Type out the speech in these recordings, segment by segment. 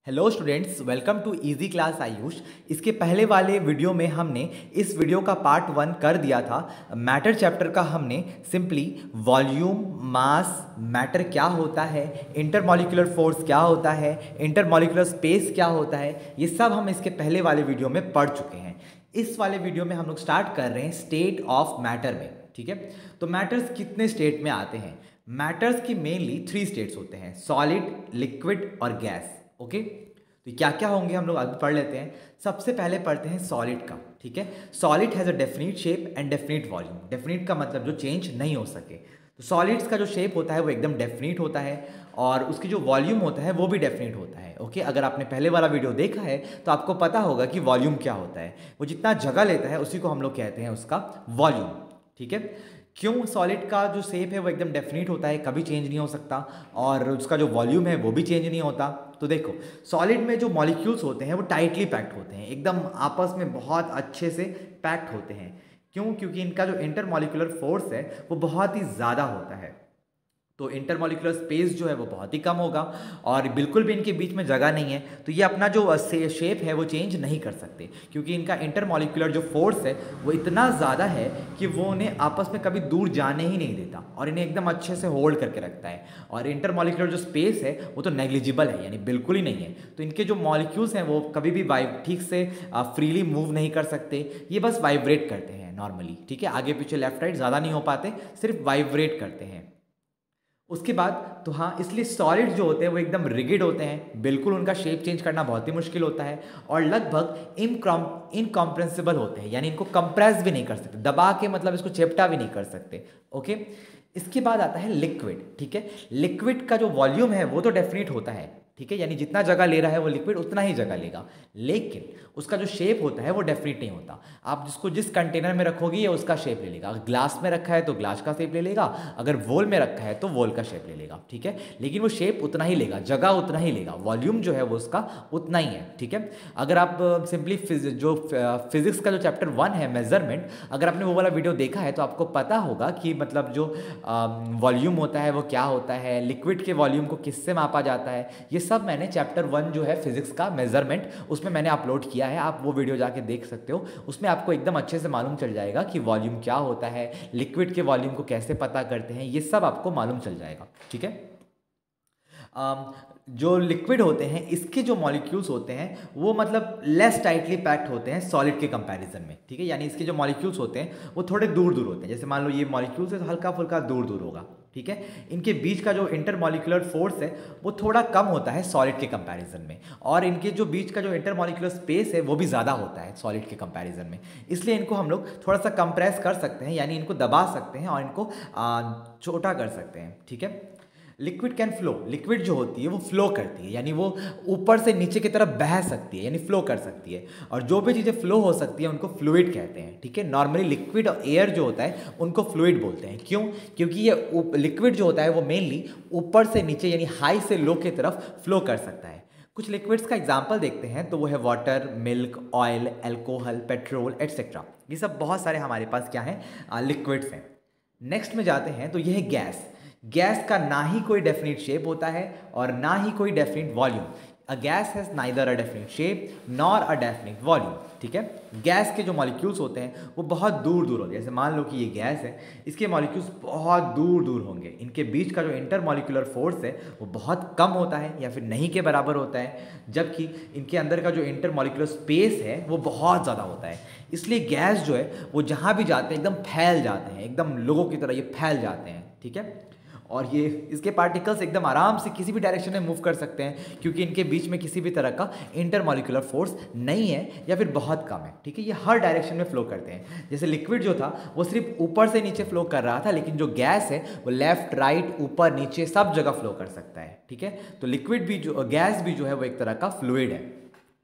Hello students, welcome to easy class Ayush. इसके पहले वाले वीडियो में हमने इस वीडियो का पार्ट 1 कर दिया था। मैटर चैप्टर का हमने सिंपली वॉल्यूम, मास, मैटर क्या होता है, इंटरमॉलिक्यूलर फोर्स क्या होता है, इंटरमॉलिक्यूलर स्पेस क्या होता है, ये सब हम इसके पहले वाले वीडियो में पढ़ चुके हैं। इस वाले वीडियो में हम लोग स्टार्ट कर रहे हैं स्टेट ऑफ मैटर में। ठीक है, तो मैटर्स कितने स्टेट में आते हैं? मैटर्स की मेनली 3 स्टेट्स होते हैं, सॉलिड, लिक्विड और गैस। ओके, तो क्या क्या होंगे हम लोग आगे पढ़ लेते हैं। सबसे पहले पढ़ते हैं सॉलिड का। ठीक है, solid has a definite shape and definite volume. Definite का मतलब जो चेंज नहीं हो सके। तो सॉलिड्स का जो शेप होता है वो एकदम डेफिनिट होता है और उसकी जो वॉल्यूम होता है वो भी डेफिनिट होता है। ओके, अगर आपने पहले वाला वीडियो देखा है तो आपको पता होगा कि वॉल्यूम क्या होता है। वो जितना जगह लेता है उसी को हम लोग कहते हैं उसका वॉल्यूम। ठीक है, क्यों? सॉलिड का जो शेप है वो एकदम डेफिनिट होता है, कभी चेंज नहीं हो सकता, और उसका जो वॉल्यूम है वो भी चेंज नहीं होता। तो देखो, सॉलिड में जो मॉलिक्यूल्स होते हैं वो टाइटली पैक्ड होते हैं, एकदम आपस में बहुत अच्छे से पैक्ड होते हैं। क्यों? क्योंकि इनका जो इंटरमॉलिक्यूलर फोर्स है वो बहुत ही ज़्यादा होता है। तो इंटरमॉलिक्यूलर स्पेस जो है वो बहुत ही कम होगा और बिल्कुल भी इनके बीच में जगह नहीं है। तो ये अपना जो शेप है वो चेंज नहीं कर सकते, क्योंकि इनका इंटरमॉलिक्यूलर जो फोर्स है वो इतना ज़्यादा है कि वो उन्हें आपस में कभी दूर जाने ही नहीं देता और इन्हें एकदम अच्छे से होल्ड करके रखता है। और इंटरमॉलिक्यूलर जो स्पेस है वो तो नेग्लिजिबल है, यानी बिल्कुल ही नहीं है। तो इनके जो मॉलिक्यूल्स हैं वो कभी भी ठीक से फ्रीली मूव नहीं कर सकते, ये बस वाइब्रेट करते हैं नॉर्मली। ठीक है, आगे पीछे लेफ्ट राइट ज़्यादा नहीं हो पाते, सिर्फ वाइब्रेट करते हैं। उसके बाद तो हाँ, इसलिए सॉलिड जो होते हैं वो एकदम रिगिड होते हैं, बिल्कुल उनका शेप चेंज करना बहुत ही मुश्किल होता है और लगभग इनकॉम्प्रेंसिबल होते हैं, यानी इनको कंप्रेस भी नहीं कर सकते, दबा के मतलब इसको चेपटा भी नहीं कर सकते। ओके, इसके बाद आता है लिक्विड। ठीक है, लिक्विड का जो वॉल्यूम है वो तो डेफिनिट होता है। ठीक है, यानी जितना जगह ले रहा है वो लिक्विड उतना ही जगह लेगा, लेकिन उसका जो शेप होता है वो डेफिनेट नहीं होता। आप जिसको जिस कंटेनर में रखोगे ये उसका शेप ले लेगा। अगर ग्लास में रखा है तो ग्लास का शेप ले लेगा, अगर वोल में रखा है तो वोल का शेप ले लेगा। ठीक है, लेकिन वो शेप उतना ही लेगा, जगह उतना ही लेगा, वॉल्यूम जो है वो उसका उतना ही है। ठीक है, अगर आप सिंपली जो फिजिक्स का जो चैप्टर 1 है मेजरमेंट, अगर आपने वो वाला वीडियो देखा है तो आपको पता होगा कि मतलब जो वॉल्यूम होता है वो क्या होता है, लिक्विड के वॉल्यूम को किससे मापा जाता है, ये सब मैंने चैप्टर 1 जो है फिजिक्स का मेजरमेंट, उसमें मैंने अपलोड किया है। आप वो वीडियो जाके देख सकते हो, उसमें आपको एकदम अच्छे से मालूम चल जाएगा कि वॉल्यूम क्या होता है, लिक्विड के वॉल्यूम को कैसे पता करते हैं, ये सब आपको मालूम चल जाएगा। ठीक है, जो लिक्विड होते हैं इसके जो मॉलिक्यूल्स होते हैं वो मतलब लेस टाइटली पैक्ड होते हैं सॉलिड के कंपैरिजन में। ठीक है, यानी इसके जो मॉलिक्यूल्स होते हैं वो थोड़े दूर दूर होते हैं। जैसे मान लो ये मॉलिक्यूल्स है तो हल्का फुल्का दूर दूर होगा। ठीक है, इनके बीच का जो इंटरमॉलिक्यूलर फोर्स है वो थोड़ा कम होता है सॉलिड के कंपैरिजन में, और इनके जो बीच का जो इंटरमॉलिक्यूलर स्पेस है वो भी ज़्यादा होता है सॉलिड के कंपैरिजन में। इसलिए इनको हम लोग थोड़ा सा कंप्रेस कर सकते हैं, यानी इनको दबा सकते हैं और इनको छोटा कर सकते हैं। ठीक है, लिक्विड कैन फ्लो, लिक्विड जो होती है वो फ्लो करती है, यानी वो ऊपर से नीचे की तरफ बह सकती है, यानी फ्लो कर सकती है। और जो भी चीज़ें फ्लो हो सकती है उनको फ्लूइड कहते हैं। ठीक है, नॉर्मली लिक्विड और एयर जो होता है उनको फ्लूइड बोलते हैं। क्यों? क्योंकि ये लिक्विड जो होता है वो मेनली ऊपर से नीचे यानी हाई से लो की तरफ फ्लो कर सकता है। कुछ लिक्विड्स का एग्जाम्पल देखते हैं तो वो है water, milk, oil, alcohol, petrol etcetera. ये सब बहुत सारे हमारे पास क्या है, लिक्विड्स हैं। नेक्स्ट में जाते हैं तो ये है गैस। गैस का ना ही कोई डेफिनेट शेप होता है और ना ही कोई definite volume. A gas has neither a definite shape nor a definite volume. ठीक है, गैस के जो मॉलिक्यूल्स होते हैं वो बहुत दूर दूर होते हैं। जैसे मान लो कि ये गैस है, इसके मॉलिक्यूल्स बहुत दूर दूर होंगे, इनके बीच का जो इंटरमॉलिक्यूलर फोर्स है वो बहुत कम होता है या फिर नहीं के बराबर होता है, जबकि इनके अंदर का जो इंटरमॉलिक्यूलर स्पेस है वो बहुत ज़्यादा होता है। इसलिए गैस जो है वो जहाँ भी जाते हैं एकदम फैल जाते हैं, एकदम लोगों की तरह ये फैल जाते हैं। ठीक है, और ये इसके पार्टिकल्स एकदम आराम से किसी भी डायरेक्शन में मूव कर सकते हैं, क्योंकि इनके बीच में किसी भी तरह का इंटरमॉलिक्यूलर फोर्स नहीं है या फिर बहुत कम है। ठीक है, ये हर डायरेक्शन में फ्लो करते हैं। जैसे लिक्विड जो था वो सिर्फ ऊपर से नीचे फ्लो कर रहा था, लेकिन जो गैस है वो लेफ्ट राइट ऊपर नीचे सब जगह फ्लो कर सकता है। ठीक है, तो लिक्विड भी जो गैस भी जो है वो एक तरह का फ्लूइड है।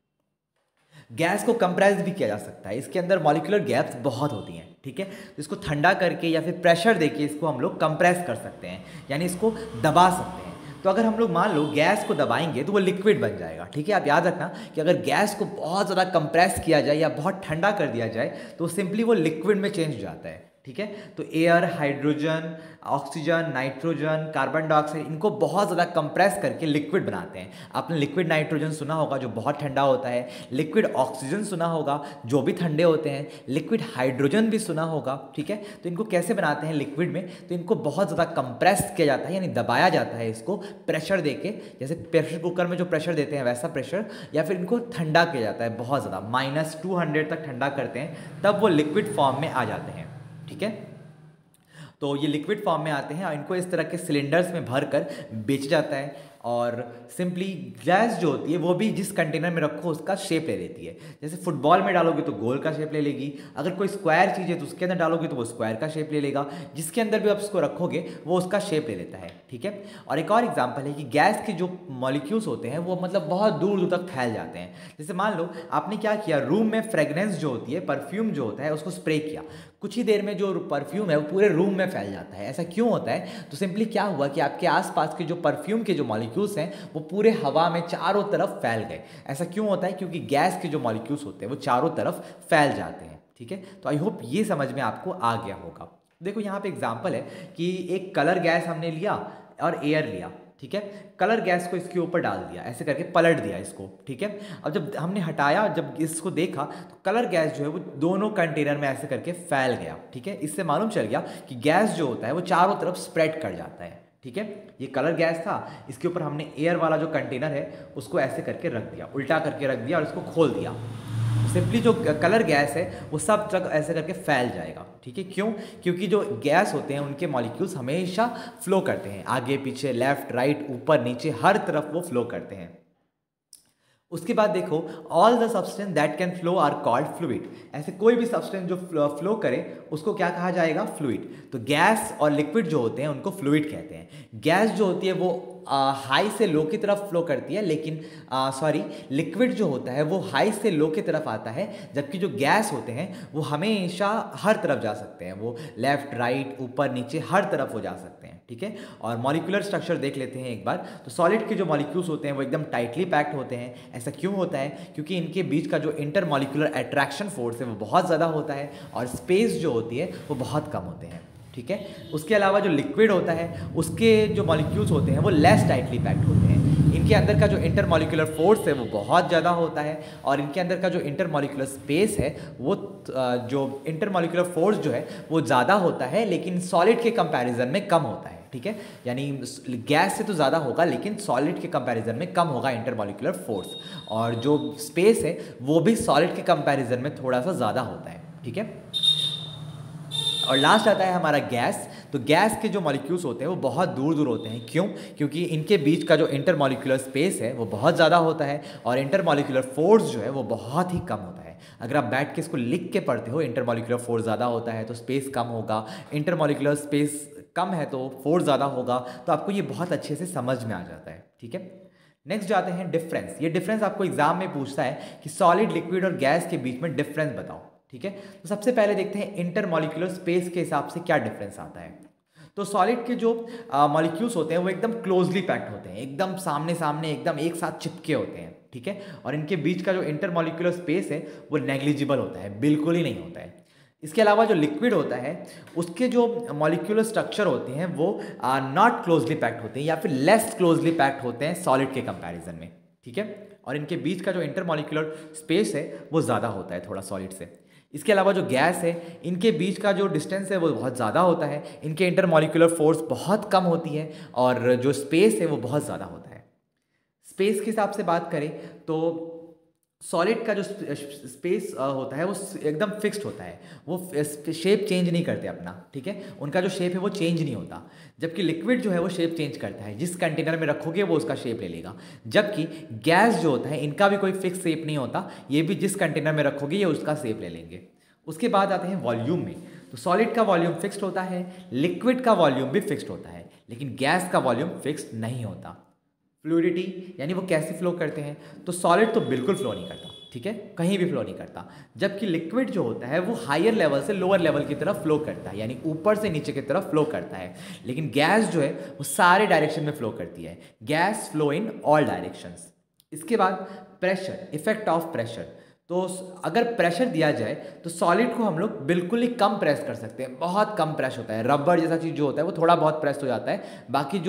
गैस को कंप्रेस भी किया जा सकता है, इसके अंदर मॉलिक्यूलर गैप्स बहुत होती हैं। ठीक है, तो इसको ठंडा करके या फिर प्रेशर देके इसको हम लोग कंप्रेस कर सकते हैं, यानी इसको दबा सकते हैं। तो अगर हम लोग मान लो गैस को दबाएंगे तो वो लिक्विड बन जाएगा। ठीक है, आप याद रखना कि अगर गैस को बहुत ज़्यादा कंप्रेस किया जाए या बहुत ठंडा कर दिया जाए तो सिंपली वो लिक्विड में चेंज हो जाता है। ठीक है। तो air, hydrogen, oxygen, nitrogen, carbon dioxide, इनको बहुत ज़्यादा कंप्रेस करके लिक्विड बनाते हैं। आपने लिक्विड नाइट्रोजन सुना होगा जो बहुत ठंडा होता है, लिक्विड ऑक्सीजन सुना होगा जो भी ठंडे होते हैं, लिक्विड हाइड्रोजन भी सुना होगा, ठीक है। तो इनको कैसे बनाते हैं लिक्विड में, तो इनको बहुत ज़्यादा कंप्रेस किया जाता है, यानी दबाया जाता है इसको प्रेशर देके, जैसे प्रेशर कुकर में जो प्रेशर देते हैं वैसा प्रेशर, या फिर इनको ठंडा किया जाता है बहुत ज़्यादा, -200 तक ठंडा करते हैं, तब वो लिक्विड फॉर्म में आ जाते हैं, ठीक है। तो ये लिक्विड फॉर्म में आते हैं और इनको इस तरह के सिलेंडर्स में भर कर बेचा जाता है। और सिंपली गैस जो होती है वो भी जिस कंटेनर में रखो उसका शेप ले लेती है। जैसे फुटबॉल में डालोगे तो गोल का शेप ले लेगी, अगर कोई स्क्वायर चीज़ है तो उसके अंदर डालोगे तो वो स्क्वायर का शेप ले लेगा, जिसके अंदर भी आप उसको रखोगे वो उसका शेप ले लेता है, ठीक है। और एक और एग्जांपल है कि गैस के जो मॉलिक्यूल्स होते हैं वो मतलब बहुत दूर दूर तक फैल जाते हैं। जैसे मान लो आपने क्या किया, रूम में फ्रेगरेंस जो होती है, परफ्यूम जो होता है, उसको स्प्रे किया, कुछ ही देर में जो परफ्यूम है वो पूरे रूम में फैल जाता है। ऐसा क्यों होता है, तो सिंपली क्या हुआ कि आपके आसपास के जो परफ्यूम के जो मॉलिक्यूल्स हैं वो पूरे हवा में चारों तरफ फैल गए। ऐसा क्यों होता है, क्योंकि गैस के जो मॉलिक्यूल्स होते हैं वो चारों तरफ फैल जाते हैं, ठीक है। तो आई होप ये समझ में आपको आ गया होगा। देखो यहाँ पे एग्जाम्पल है कि एक कलर गैस हमने लिया और एयर लिया, ठीक है। कलर गैस को इसके ऊपर डाल दिया, ऐसे करके पलट दिया इसको, ठीक है। अब जब हमने हटाया, जब इसको देखा तो कलर गैस जो है वो दोनों कंटेनर में ऐसे करके फैल गया, ठीक है। इससे मालूम चल गया कि गैस जो होता है वो चारों तरफ स्प्रेड कर जाता है, ठीक है। ये कलर गैस था, इसके ऊपर हमने एयर वाला जो कंटेनर है उसको ऐसे करके रख दिया, उल्टा करके रख दिया और इसको खोल दिया। सिंपली जो कलर गैस है वो सब जगह ऐसे करके फैल जाएगा, ठीक है। क्यों, क्योंकि जो गैस होते हैं उनके मॉलिक्यूल्स हमेशा फ्लो करते हैं, आगे पीछे, लेफ्ट राइट, ऊपर नीचे, हर तरफ वो फ्लो करते हैं। उसके बाद देखो, all the substance that can flow are called fluid. ऐसे कोई भी सब्सटेंस जो फ्लो करे उसको क्या कहा जाएगा, फ्लूइड। तो गैस और लिक्विड जो होते हैं उनको फ्लूइड कहते हैं। गैस जो होती है वो हाई से लो की तरफ फ्लो करती है, लेकिन लिक्विड जो होता है वो हाई से लो की तरफ आता है, जबकि जो गैस होते हैं वो हमेशा हर तरफ जा सकते हैं, वो लेफ्ट राइट, ऊपर नीचे, हर तरफ वो जा सकते हैं, ठीक है। और मॉलिक्यूलर स्ट्रक्चर देख लेते हैं एक बार। तो सॉलिड के जो मॉलिक्यूल्स होते हैं वो एकदम टाइटली पैक्ड होते हैं। ऐसा क्यों होता है, क्योंकि इनके बीच का जो इंटर मॉलिक्यूलर अट्रैक्शन फोर्स है वो बहुत ज़्यादा होता है और स्पेस जो होती है वो बहुत कम होते हैं, ठीक है। उसके अलावा जो लिक्विड होता है उसके जो मॉलिक्यूल्स होते हैं वो लेस टाइटली पैक्ड होते हैं। इनके अंदर का जो इंटर मॉलिक्यूलर फोर्स है वो बहुत ज़्यादा होता है और इनके अंदर का जो इंटर मॉलिक्यूलर स्पेस है वो जो इंटर मॉलिक्यूलर फोर्स जो है वो ज़्यादा होता है, लेकिन सॉलिड के कंपैरिजन में कम होता है, ठीक है। यानी गैस से तो ज़्यादा होगा लेकिन सॉलिड के कंपैरिजन में कम होगा इंटर मॉलिक्यूलर फोर्स, और जो स्पेस है वो भी सॉलिड के कंपैरिजन में थोड़ा सा ज़्यादा होता है, ठीक है। और लास्ट आता है हमारा गैस। तो गैस के जो मॉलिक्यूल्स होते हैं वो बहुत दूर दूर होते हैं। क्यों, क्योंकि इनके बीच का जो इंटर मॉलिक्यूलर स्पेस है वो बहुत ज़्यादा होता है और इंटर मॉलिक्यूलर फोर्स जो है वो बहुत ही कम होता है। अगर आप बैठ के इसको लिख के पढ़ते हो, इंटर मॉलिक्यूलर फोर्स ज़्यादा होता है तो स्पेस कम होगा, इंटर मॉलिक्यूलर स्पेस कम है तो फोर्स ज़्यादा होगा, तो आपको ये बहुत अच्छे से समझ में आ जाता है, ठीक है। नेक्स्ट जाते हैं डिफरेंस। ये डिफरेंस आपको एग्जाम में पूछता है कि सॉलिड, लिक्विड और गैस के बीच में डिफरेंस बताओ, ठीक है। तो सबसे पहले देखते हैं इंटरमॉलिक्यूलर स्पेस के हिसाब से क्या डिफरेंस आता है। तो सॉलिड के जो मॉलिक्यूल्स होते हैं वो एकदम क्लोजली पैक्ड होते हैं, एकदम सामने सामने, एकदम एक साथ चिपके होते हैं, ठीक है। और इनके बीच का जो इंटरमॉलिक्यूलर स्पेस है वो नेग्लिजिबल होता है, बिल्कुल ही नहीं होता है। इसके अलावा जो लिक्विड होता है उसके जो मॉलिक्यूलर स्ट्रक्चर होते हैं वो नॉट क्लोजली पैक्ड होते हैं या फिर लेस क्लोजली पैक्ड होते हैं सॉलिड के कंपैरिजन में, ठीक है। और इनके बीच का जो इंटरमॉलिक्यूलर स्पेस है वो ज़्यादा होता है थोड़ा सॉलिड से। इसके अलावा जो गैस है इनके बीच का जो डिस्टेंस है वो बहुत ज़्यादा होता है, इनके इंटरमॉलिक्यूलर फोर्स बहुत कम होती है और जो स्पेस है वो बहुत ज़्यादा होता है। स्पेस के हिसाब से बात करें तो सॉलिड का जो स्पेस होता है वो एकदम फिक्स्ड होता है, वो शेप चेंज नहीं करते अपना, ठीक है। उनका जो शेप है वो चेंज नहीं होता। जबकि लिक्विड जो है वो शेप चेंज करता है, जिस कंटेनर में रखोगे वो उसका शेप ले लेगा। जबकि गैस जो होता है इनका भी कोई फिक्स शेप नहीं होता, ये भी जिस कंटेनर में रखोगे ये उसका शेप ले लेंगे। उसके बाद आते हैं वॉल्यूम में। तो सॉलिड का वॉल्यूम फिक्स्ड होता है, लिक्विड का वॉल्यूम भी फिक्स्ड होता है, लेकिन गैस का वॉल्यूम फिक्स्ड नहीं होता। फ्लूइडिटी यानी वो कैसे फ्लो करते हैं, तो सॉलिड तो बिल्कुल फ्लो नहीं करता, ठीक है, कहीं भी फ्लो नहीं करता। जबकि लिक्विड जो होता है वो हायर लेवल से लोअर लेवल की तरफ फ्लो करता है, यानी ऊपर से नीचे की तरफ फ्लो करता है। लेकिन गैस जो है वो सारे डायरेक्शन में फ्लो करती है, gas flow in all directions. इसके बाद प्रेशर, इफेक्ट ऑफ प्रेशर। तो अगर प्रेशर दिया जाए तो सॉलिड को हम लोग बिल्कुल ही कम प्रेस कर सकते हैं, बहुत कम प्रेस होता है। रबर जैसा चीज़ जो होता है वो थोड़ा बहुत प्रेस हो जाता है, बाकी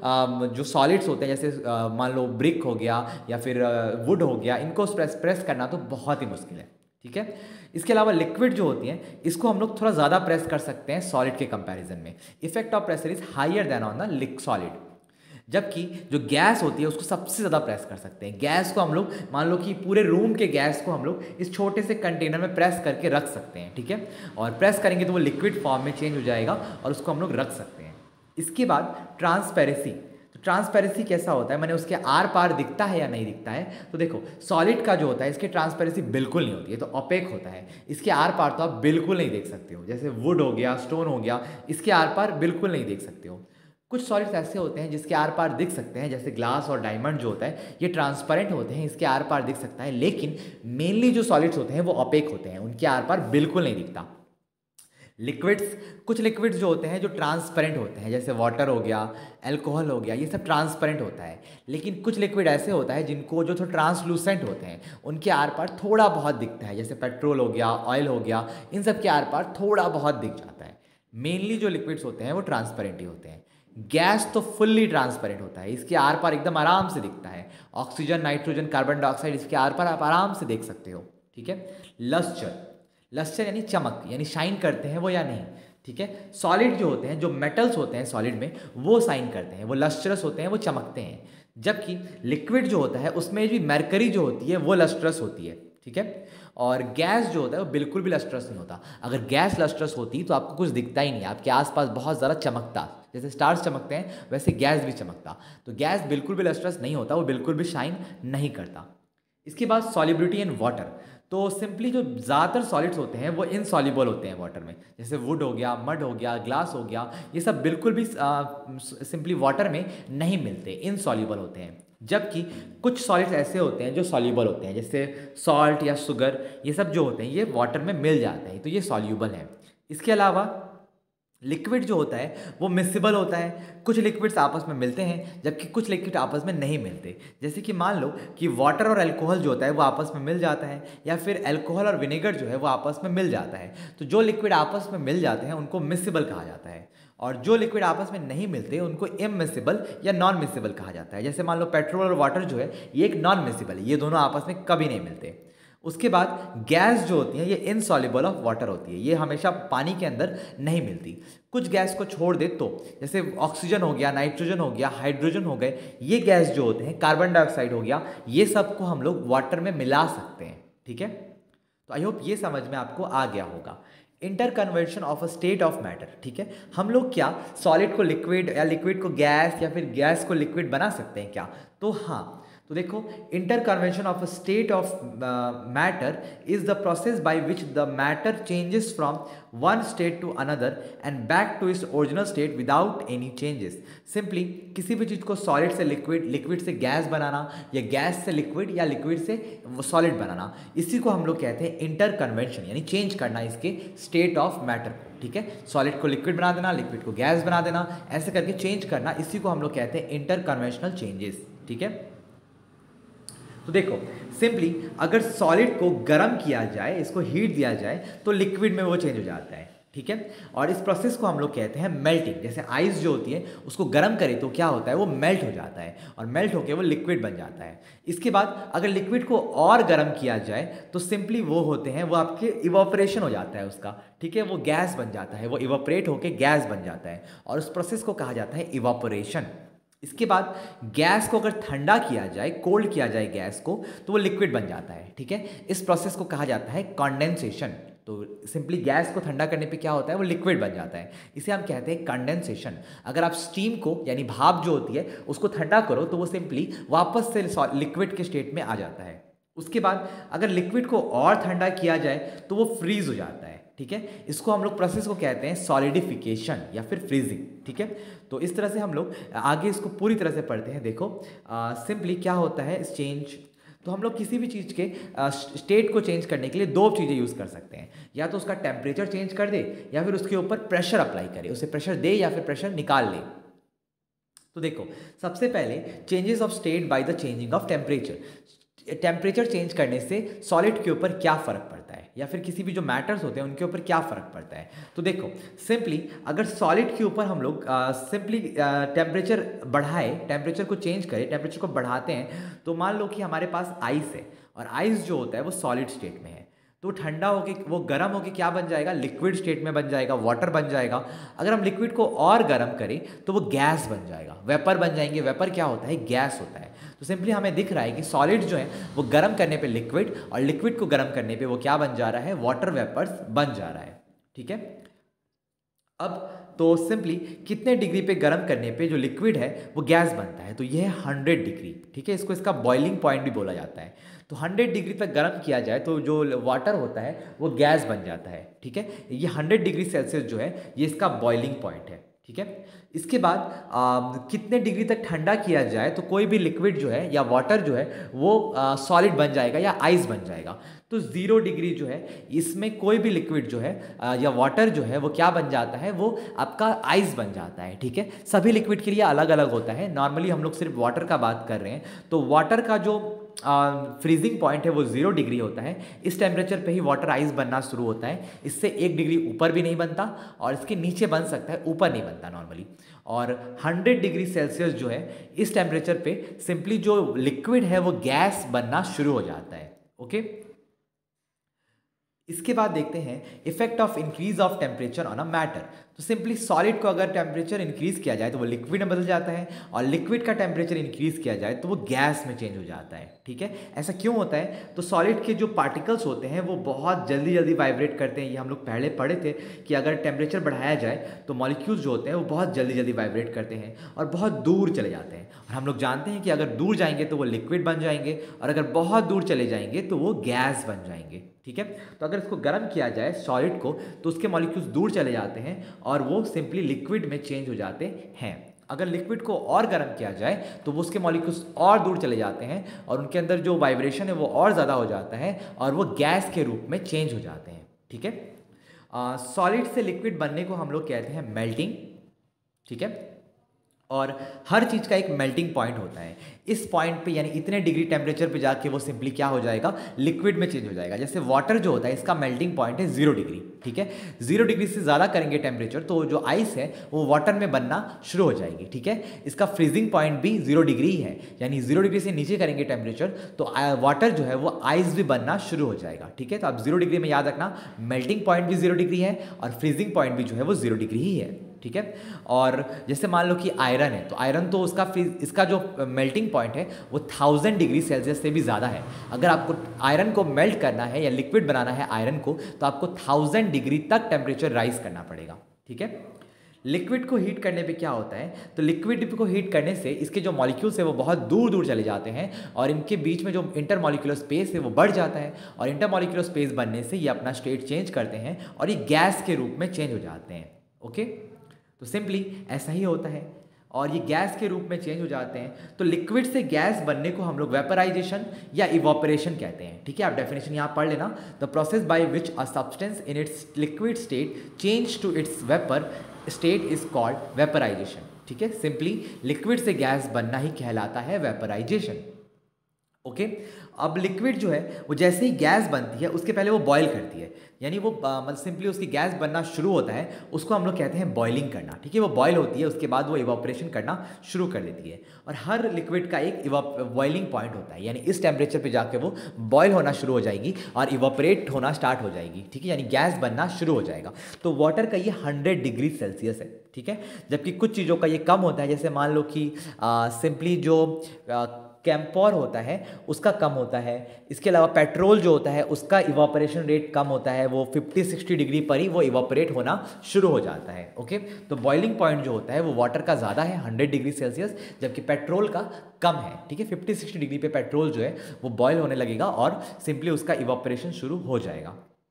जो सॉलिड्स होते हैं जैसे मान लो ब्रिक हो गया या फिर वुड हो गया, इनको प्रेस करना तो बहुत ही मुश्किल है, ठीक है। इसके अलावा लिक्विड जो होती हैं इसको हम लोग थोड़ा ज़्यादा प्रेस कर सकते हैं सॉलिड के कंपैरिजन में। Effect of pressure is higher than on the solid. जबकि जो गैस होती है उसको सबसे ज़्यादा प्रेस कर सकते हैं। गैस को हम लोग मान लो कि पूरे रूम के गैस को हम लोग इस छोटे से कंटेनर में प्रेस करके रख सकते हैं, ठीक है। और प्रेस करेंगे तो वो लिक्विड फॉर्म में चेंज हो जाएगा और उसको हम लोग रख सकते हैं। इसके बाद ट्रांसपेरेंसी। तो ट्रांसपेरेंसी कैसा होता है, मैंने उसके आर पार दिखता है या नहीं दिखता है। तो देखो सॉलिड का जो होता है इसकी ट्रांसपेरेंसी बिल्कुल नहीं होती है, तो ओपेक होता है। इसके आर पार तो आप बिल्कुल नहीं देख सकते हो, जैसे वुड हो गया, स्टोन हो गया, इसके आर पार बिल्कुल नहीं देख सकते हो। कुछ सॉलिड्स ऐसे होते हैं जिसके आर पार दिख सकते हैं, जैसे ग्लास और डायमंड जो होता है ये ट्रांसपेरेंट होते हैं, इसके आर पार दिख सकता है। लेकिन मेनली जो सॉलिड्स होते हैं वो ओपेक होते हैं, उनके आर पार बिल्कुल नहीं दिखता। लिक्विड्स, कुछ लिक्विड्स जो होते हैं जो ट्रांसपेरेंट होते हैं, जैसे वाटर हो गया, अल्कोहल हो गया, ये सब ट्रांसपेरेंट होता है। लेकिन कुछ लिक्विड ऐसे होता है जिनको जो थोड़ा ट्रांसलूसेंट होते हैं उनके आर पार थोड़ा बहुत दिखता है, जैसे पेट्रोल हो गया, ऑयल हो गया, इन सब के आर पार थोड़ा बहुत दिख जाता है। मेनली जो लिक्विड्स होते हैं वो ट्रांसपेरेंट ही होते हैं। गैस तो फुल्ली ट्रांसपेरेंट होता है, इसके आर पार एकदम आराम से दिखता है। ऑक्सीजन, नाइट्रोजन, कार्बन डाइऑक्साइड, इसके आर पार आप आराम से देख सकते हो, ठीक है। लस्टर, लस्टर यानी चमक, यानी शाइन करते हैं वो या नहीं, ठीक है। सॉलिड जो होते हैं, जो मेटल्स होते हैं सॉलिड में वो शाइन करते हैं, वो लस्ट्रस होते हैं, वो चमकते हैं। जबकि लिक्विड जो होता है उसमें भी मरकरी जो होती है वो लस्ट्रस होती है, ठीक है। और गैस जो होता है वो बिल्कुल भी लस्ट्रस नहीं होता। अगर गैस लस्ट्रस होती तो आपको कुछ दिखता ही नहीं, आपके आसपास बहुत ज़्यादा चमकता, जैसे स्टार्स चमकते हैं वैसे गैस भी चमकता। तो गैस बिल्कुल भी लस्ट्रस नहीं होता, वो बिल्कुल भी शाइन नहीं करता। इसके बाद सॉलिबिलिटी इन वाटर। तो सिंपली जो ज़्यादातर सॉलिड्स होते हैं वो इनसॉल्युबल होते हैं वाटर में, जैसे वुड हो गया, मड हो गया, ग्लास हो गया, ये सब बिल्कुल भी सिंपली वाटर में नहीं मिलते, इनसॉल्युबल होते हैं। जबकि कुछ सॉलिड्स ऐसे होते हैं जो सॉल्युबल होते हैं, जैसे सॉल्ट या शुगर, ये सब जो होते हैं ये वाटर में मिल जाते हैं, तो ये सॉल्युबल हैं। इसके अलावा लिक्विड जो होता है वो मिक्सिबल होता है। कुछ लिक्विड्स आपस में मिलते हैं जबकि कुछ लिक्विड आपस में नहीं मिलते। जैसे कि मान लो कि वाटर और अल्कोहल जो होता है वो आपस में मिल जाता है, या फिर अल्कोहल और विनेगर जो है वो आपस में मिल जाता है। तो जो लिक्विड आपस में मिल जाते हैं उनको मिक्सिबल कहा जाता है, और जो लिक्विड आपस में नहीं मिलते उनको इममिसिबल या नॉन मिक्सिबल कहा जाता है। जैसे मान लो पेट्रोल और वाटर जो है ये एक नॉन मिक्सिबल है, ये दोनों आपस में कभी नहीं मिलते। उसके बाद गैस जो होती है ये इनसॉल्युबल ऑफ वाटर होती है, ये हमेशा पानी के अंदर नहीं मिलती। कुछ गैस को छोड़ दे तो जैसे ऑक्सीजन हो गया, नाइट्रोजन हो गया, हाइड्रोजन हो गए, ये गैस जो होते हैं, कार्बन डाइऑक्साइड हो गया, ये सब को हम लोग वाटर में मिला सकते हैं, ठीक है। तो आई होप ये समझ में आपको आ गया होगा। Inter conversion of a state of matter, ठीक है। हम लोग क्या सॉलिड को लिक्विड या लिक्विड को गैस या फिर गैस को लिक्विड बना सकते हैं क्या? तो हाँ, तो देखो inter conversion of a state of matter is the process by which the matter changes from one state to another and back to its original state without any changes. Simply किसी भी चीज़ को सॉलिड से liquid, liquid से gas बनाना, या gas से liquid या लिक्विड से सॉलिड बनाना, इसी को हम लोग कहते हैं इंटर कन्वेंशन, यानी चेंज करना इसके स्टेट ऑफ मैटर को, ठीक है। सॉलिड को लिक्विड बना देना, लिक्विड को गैस बना देना, ऐसे करके चेंज करना, इसी को हम लोग कहते हैं इंटर कन्वेंशनल चेंजेस, ठीक है। तो देखो सिंपली अगर सॉलिड को गर्म किया जाए, इसको हीट दिया जाए, तो लिक्विड में वो चेंज हो जाता है, ठीक है। और इस प्रोसेस को हम लोग कहते हैं मेल्टिंग। जैसे आइस जो होती है उसको गर्म करे तो क्या होता है, वो मेल्ट हो जाता है, और मेल्ट होकर वो लिक्विड बन जाता है। इसके बाद अगर लिक्विड को और गर्म किया जाए तो सिंपली वो होते हैं, वो आपके इवापोरेशन हो जाता है उसका, ठीक है, वो गैस बन जाता है, वो इवापोरेट होकर गैस बन जाता है, और उस प्रोसेस को कहा जाता है इवापोरेशन। इसके बाद गैस को अगर ठंडा किया जाए, कोल्ड किया जाए गैस को, तो वो लिक्विड बन जाता है, ठीक है। इस प्रोसेस को कहा जाता है कंडेंसेशन। तो सिंपली गैस को ठंडा करने पे क्या होता है, वो लिक्विड बन जाता है, इसे हम कहते हैं कंडेंसेशन। अगर आप स्टीम को यानी भाप जो होती है उसको ठंडा करो तो वो सिंपली वापस से लिक्विड के स्टेट में आ जाता है। उसके बाद अगर लिक्विड को और ठंडा किया जाए तो वो फ्रीज हो जाता है, ठीक है। इसको हम लोग प्रोसेस को कहते हैं सॉलिडिफिकेशन या फिर फ्रीजिंग, ठीक है। तो इस तरह से हम लोग आगे इसको पूरी तरह से पढ़ते हैं। देखो सिंपली क्या होता है चेंज, तो हम लोग किसी भी चीज़ के स्टेट को चेंज करने के लिए दो चीज़ें यूज़ कर सकते हैं, या तो उसका टेम्परेचर चेंज कर दे या फिर उसके ऊपर प्रेशर अप्लाई करे, उसे प्रेशर दे या फिर प्रेशर निकाल ले। तो देखो सबसे पहले changes of state by the changing of temperature. Temperature change करने से सॉलिड के ऊपर क्या फ़र्क पड़ता है, या फिर किसी भी जो मैटर्स होते हैं उनके ऊपर क्या फ़र्क पड़ता है। तो देखो सिंपली अगर सॉलिड के ऊपर हम लोग सिंपली टेम्परेचर बढ़ाए, टेम्परेचर को चेंज करें, टेम्परेचर को बढ़ाते हैं, तो मान लो कि हमारे पास आइस है और आइस जो होता है वो सॉलिड स्टेट में है, तो ठंडा होके वो गर्म होके क्या बन जाएगा, लिक्विड स्टेट में बन जाएगा, वाटर बन जाएगा। अगर हम लिक्विड को और गर्म करें तो वो गैस बन जाएगा, वेपर बन जाएंगे। वेपर क्या होता है, गैस होता है। तो सिंपली हमें दिख रहा है कि सॉलिड जो है वो गर्म करने पे लिक्विड, और लिक्विड को गर्म करने पे वो क्या बन जा रहा है, वाटर वेपर्स बन जा रहा है। ठीक है, अब तो सिंपली कितने डिग्री पे गर्म करने पे जो लिक्विड है वो गैस बनता है, तो ये है 100 डिग्री। ठीक है, इसको इसका बॉइलिंग पॉइंट भी बोला जाता है। तो 100 डिग्री तक गर्म किया जाए तो जो वाटर होता है वो गैस बन जाता है। ठीक है, ये 100 डिग्री सेल्सियस जो है ये इसका बॉइलिंग पॉइंट है। ठीक है, इसके बाद कितने डिग्री तक ठंडा किया जाए तो कोई भी लिक्विड जो है या वाटर जो है वो सॉलिड बन जाएगा या आइस बन जाएगा। तो 0 डिग्री जो है इसमें कोई भी लिक्विड जो है या वाटर जो है वो क्या बन जाता है, वो आपका आइस बन जाता है। ठीक है, सभी लिक्विड के लिए अलग अलग होता है। नॉर्मली हम लोग सिर्फ वाटर का बात कर रहे हैं, तो वाटर का जो फ्रीजिंग पॉइंट है वो 0 डिग्री होता है। इस टेम्परेचर पे ही वाटर आइस बनना शुरू होता है। इससे 1 डिग्री ऊपर भी नहीं बनता और इसके नीचे बन सकता है, ऊपर नहीं बनता नॉर्मली। और 100 डिग्री सेल्सियस जो है इस टेम्परेचर पे सिंपली जो लिक्विड है वो गैस बनना शुरू हो जाता है। ओके, इसके बाद देखते हैं effect of increase of temperature on a matter. तो सिंपली सॉलिड को अगर टेम्परेचर इंक्रीज किया जाए तो वो लिक्विड में बदल जाता है, और लिक्विड का टेम्परेचर इंक्रीज किया जाए तो वो गैस में चेंज हो जाता है। ठीक है, ऐसा क्यों होता है, तो सॉलिड के जो पार्टिकल्स होते हैं वो बहुत जल्दी जल्दी वाइब्रेट करते हैं। ये हम लोग पहले पढ़े थे कि अगर टेम्परेचर बढ़ाया जाए तो मॉलिक्यूल्स जो होते हैं वो बहुत जल्दी जल्दी वाइब्रेट करते हैं और बहुत दूर चले जाते हैं। और हम लोग जानते हैं कि अगर दूर जाएंगे तो वो लिक्विड बन जाएंगे, और अगर बहुत दूर चले जाएंगे तो वो गैस बन जाएंगे। ठीक है, तो अगर इसको गर्म किया जाए सॉलिड को तो उसके मॉलिक्यूल्स दूर चले जाते हैं और वो सिंपली लिक्विड में चेंज हो जाते हैं। अगर लिक्विड को और गर्म किया जाए तो वो उसके मॉलिक्यूल्स और दूर चले जाते हैं और उनके अंदर जो वाइब्रेशन है वो और ज़्यादा हो जाता है और वो गैस के रूप में चेंज हो जाते हैं। ठीक है, सॉलिड से लिक्विड बनने को हम लोग कहते हैं मेल्टिंग। ठीक है, और हर चीज़ का एक मेल्टिंग पॉइंट होता है। इस पॉइंट पे यानी इतने डिग्री टेम्परेचर पे जाके वो सिंपली क्या हो जाएगा, लिक्विड में चेंज हो जाएगा। जैसे वाटर जो होता है इसका मेल्टिंग पॉइंट है 0 डिग्री। ठीक है, 0 डिग्री से ज़्यादा करेंगे टेम्परेचर तो जो आइस है वो वाटर में बनना शुरू हो जाएगी। ठीक है, इसका फ्रीजिंग पॉइंट भी 0 डिग्री ही है, यानी 0 डिग्री से नीचे करेंगे टेम्परेचर तो वाटर जो है वो आइस भी बनना शुरू हो जाएगा। ठीक है, तो आप 0 डिग्री में याद रखना, मेल्टिंग पॉइंट भी 0 डिग्री है और फ्रीजिंग पॉइंट भी जो है वो 0 डिग्री ही है। ठीक है, और जैसे मान लो कि आयरन है तो आयरन तो इसका जो मेल्टिंग पॉइंट है वो 1000 डिग्री सेल्सियस से भी ज़्यादा है। अगर आपको आयरन को मेल्ट करना है या लिक्विड बनाना है आयरन को तो आपको 1000 डिग्री तक टेम्परेचर राइज करना पड़ेगा। ठीक है, लिक्विड को हीट करने पे क्या होता है, तो लिक्विड को हीट करने से इसके जो मॉलिक्यूल्स है वो बहुत दूर दूर चले जाते हैं और इनके बीच में जो इंटरमॉलिक्यूलर स्पेस है वो बढ़ जाता है, और इंटरमॉलिक्यूलर स्पेस बनने से ये अपना स्टेट चेंज करते हैं और ये गैस के रूप में चेंज हो जाते हैं। ओके, तो सिंपली ऐसा ही होता है और ये गैस के रूप में चेंज हो जाते हैं। तो लिक्विड से गैस बनने को हम लोग वेपराइजेशन या इवोपरेशन कहते हैं। ठीक है, आप डेफिनेशन यहाँ पढ़ लेना, the process by which a substance in its liquid state change to its vapour state is called vaporisation. ठीक है, सिंपली लिक्विड से गैस बनना ही कहलाता है वेपराइजेशन। ओके, अब लिक्विड जो है वो जैसे ही गैस बनती है उसके पहले वो बॉयल करती है, यानी वो मतलब सिंपली उसकी गैस बनना शुरू होता है, उसको हम लोग कहते हैं बॉइलिंग करना। ठीक है, वो बॉयल होती है, उसके बाद वो इवापोरेशन करना शुरू कर देती है। और हर लिक्विड का एक बॉइलिंग पॉइंट होता है, यानी इस टेम्परेचर पे जाके वो बॉयल होना शुरू हो जाएगी और इवापोरेट होना स्टार्ट हो जाएगी। ठीक है, यानी गैस बनना शुरू हो जाएगा। तो वाटर का ये 100 डिग्री सेल्सियस है। ठीक है, जबकि कुछ चीज़ों का ये कम होता है, जैसे मान लो कि सिंपली जो कैम्फोर होता है उसका कम होता है। इसके अलावा पेट्रोल जो होता है उसका इवापोरेशन रेट कम होता है, वो 50-60 डिग्री पर ही वो इवापोरेट होना शुरू हो जाता है। ओके, तो बॉइलिंग पॉइंट जो होता है वो वाटर का ज़्यादा है 100 डिग्री सेल्सियस, जबकि पेट्रोल का कम है। ठीक है, 50-60 डिग्री पे पेट्रोल जो है वो बॉयल होने लगेगा और सिंपली उसका इवापोरेशन शुरू हो जाएगा।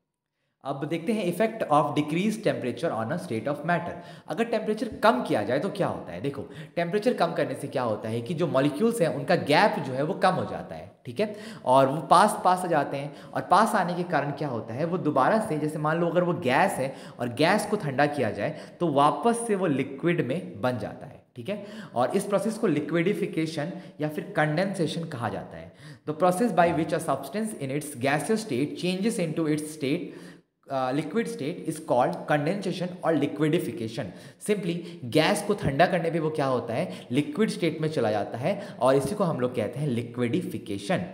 अब देखते हैं effect of decrease temperature on a state of matter. अगर टेम्परेचर कम किया जाए तो क्या होता है, देखो टेम्परेचर कम करने से क्या होता है कि जो मॉलिक्यूल्स हैं उनका गैप जो है वो कम हो जाता है। ठीक है, और वो पास आ जाते हैं, और पास आने के कारण क्या होता है वो दोबारा से, जैसे मान लो अगर वो गैस है और गैस को ठंडा किया जाए तो वापस से वो लिक्विड में बन जाता है। ठीक है। और इस प्रोसेस को लिक्विडिफिकेशन या फिर कंडेंसेशन कहा जाता है। The process by which a substance in its gaseous state changes into its state liquid state is called condensation और लिक्विडिफिकेशन। सिंपली गैस को ठंडा करने पे वो क्या होता है, लिक्विड स्टेट में चला जाता है और इसी को हम लोग कहते हैं लिक्विडिफिकेशन।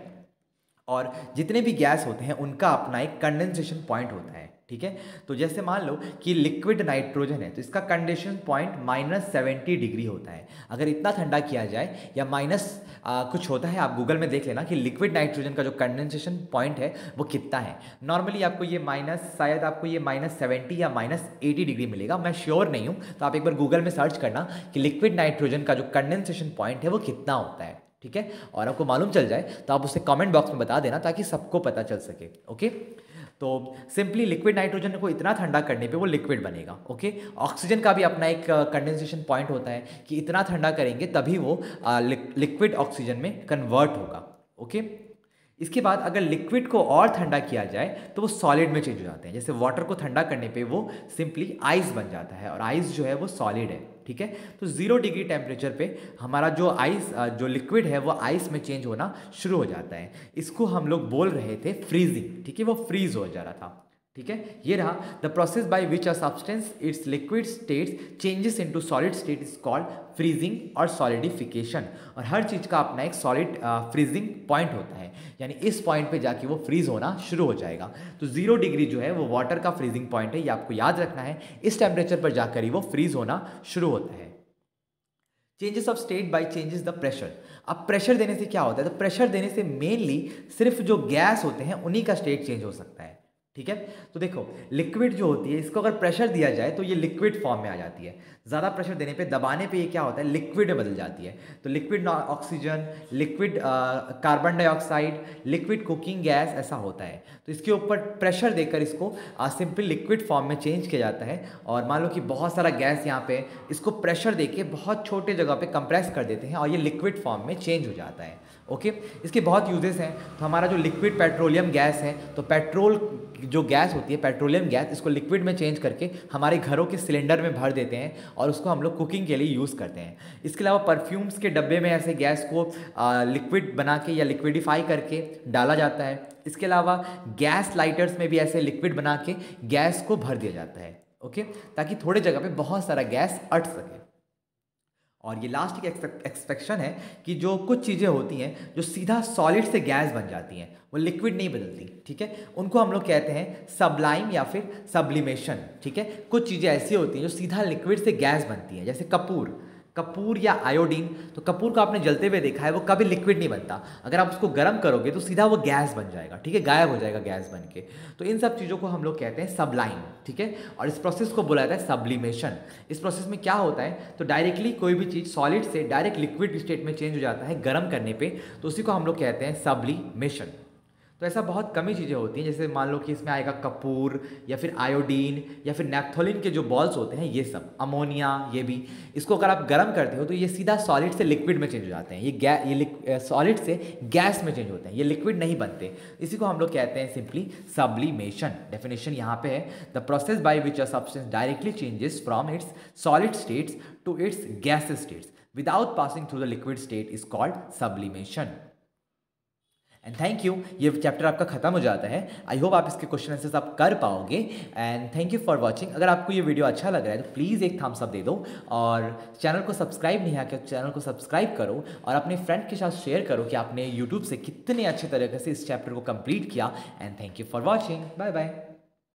और जितने भी गैस होते हैं उनका अपना एक कंडेंसेशन पॉइंट होता है, ठीक है। तो जैसे मान लो कि लिक्विड नाइट्रोजन है तो इसका कंडेंसेशन पॉइंट -70 डिग्री होता है। अगर इतना ठंडा किया जाए या कुछ होता है, आप गूगल में देख लेना कि लिक्विड नाइट्रोजन का जो कंडेंसेशन पॉइंट है वो कितना है। नॉर्मली आपको ये शायद आपको ये -70 या -80 डिग्री मिलेगा, मैं श्योर नहीं हूँ। तो आप एक बार गूगल में सर्च करना कि लिक्विड नाइट्रोजन का जो कंडेंसेशन पॉइंट है वो कितना होता है, ठीक है। और आपको मालूम चल जाए तो आप उसे कमेंट बॉक्स में बता देना ताकि सबको पता चल सके, ओके। तो सिंपली लिक्विड नाइट्रोजन को इतना ठंडा करने पे वो लिक्विड बनेगा, ओके। ऑक्सीजन का भी अपना एक कंडेंसेशन पॉइंट होता है कि इतना ठंडा करेंगे तभी वो लिक्विड ऑक्सीजन में कन्वर्ट होगा, ओके। इसके बाद अगर लिक्विड को और ठंडा किया जाए तो वो सॉलिड में चेंज हो जाते हैं। जैसे वाटर को ठंडा करने पे वो सिंपली आइस बन जाता है और आइस जो है वो सॉलिड है, ठीक है। तो 0 डिग्री टेम्परेचर पे हमारा जो लिक्विड है वो आइस में चेंज होना शुरू हो जाता है। इसको हम लोग बोल रहे थे फ्रीजिंग, ठीक है। वो फ्रीज हो जा रहा था, ठीक है। ये रहा the process by which a substance its liquid states changes into solid state is called freezing और सॉलिडिफिकेशन। और हर चीज़ का अपना एक सॉलिड फ्रीजिंग पॉइंट होता है, यानी इस पॉइंट पे जाके वो फ्रीज होना शुरू हो जाएगा। तो 0 डिग्री जो है वो वाटर का फ्रीजिंग पॉइंट है, ये आपको याद रखना है। इस टेम्परेचर पर जाकर ही वो फ्रीज होना शुरू होता है। Changes of state by changes the pressure. अब प्रेशर देने से क्या होता है, तो प्रेशर देने से मेनली सिर्फ जो गैस होते हैं उन्हीं का स्टेट चेंज हो सकता है, ठीक है। तो देखो लिक्विड जो होती है इसको अगर प्रेशर दिया जाए तो ये लिक्विड फॉर्म में आ जाती है। ज़्यादा प्रेशर देने पे दबाने पे ये क्या होता है, लिक्विड में बदल जाती है। तो liquid oxygen, liquid carbon dioxide, liquid cooking gas, ऐसा होता है। तो इसके ऊपर प्रेशर देकर इसको सिंपल लिक्विड फॉर्म में चेंज किया जाता है। और मान लो कि बहुत सारा गैस यहाँ पे इसको प्रेशर देके बहुत छोटे जगह पे कंप्रेस कर देते हैं और ये लिक्विड फॉर्म में चेंज हो जाता है, ओके। इसके बहुत यूजेस हैं। तो हमारा जो लिक्विड पेट्रोलियम गैस है, तो पेट्रोल जो गैस होती है पेट्रोलियम गैस, इसको लिक्विड में चेंज करके हमारे घरों के सिलेंडर में भर देते हैं और उसको हम लोग कुकिंग के लिए यूज़ करते हैं। इसके अलावा परफ्यूम्स के डब्बे में ऐसे गैस को लिक्विड बना के या लिक्विडिफाई करके डाला जाता है। इसके अलावा गैस लाइटर्स में भी ऐसे लिक्विड बना के गैस को भर दिया जाता है, ओके, ताकि थोड़े जगह पे बहुत सारा गैस अट सके। और ये लास्ट एक एक्सपेक्शन है कि जो कुछ चीज़ें होती हैं जो सीधा सॉलिड से गैस बन जाती हैं, वो लिक्विड नहीं बदलती, ठीक है। उनको हम लोग कहते हैं सब्लाइम या फिर सब्लिमेशन, ठीक है। कुछ चीज़ें ऐसी होती हैं जो सीधा लिक्विड से गैस बनती हैं, जैसे कपूर या आयोडीन। तो कपूर को आपने जलते हुए देखा है, वो कभी लिक्विड नहीं बनता। अगर आप उसको गर्म करोगे तो सीधा वो गैस बन जाएगा, ठीक है, गायब हो जाएगा गैस बन के। तो इन सब चीज़ों को हम लोग कहते हैं सब्लाइम, ठीक है। और इस प्रोसेस को बोला जाता है सब्लिमेशन। इस प्रोसेस में क्या होता है, तो डायरेक्टली कोई भी चीज़ सॉलिड से डायरेक्ट लिक्विड स्टेट में चेंज हो जाता है गर्म करने पर, तो उसी को हम लोग कहते हैं सब्लिमेशन। तो ऐसा बहुत कम ही चीज़ें होती हैं, जैसे मान लो कि इसमें आएगा कपूर या फिर आयोडीन या फिर नैप्थोलिन के जो बॉल्स होते हैं, ये सब, अमोनिया, ये भी, इसको अगर आप गर्म करते हो तो ये सीधा सॉलिड से लिक्विड में चेंज हो जाते हैं। ये सॉलिड से गैस में चेंज होते हैं, ये लिक्विड नहीं बनते। इसी को हम लोग कहते हैं सिंपली सब्लिमेशन। डेफिनेशन यहाँ पे है, the process by which a substance directly changes from its solid states to its gas states without passing through the liquid state is called sublimation. And thank you. ये chapter आपका खत्म हो जाता है। I hope आप इसके question answers आप कर पाओगे। And thank you for watching. अगर आपको ये वीडियो अच्छा लग रहा है तो प्लीज़ एक थम्स अप दे दो, और चैनल को सब्सक्राइब नहीं किया चैनल को सब्सक्राइब करो और अपने फ्रेंड के साथ शेयर करो कि आपने यूट्यूब से कितने अच्छे तरीके से इस चैप्टर को कंप्लीट किया। And thank you for watching. Bye bye.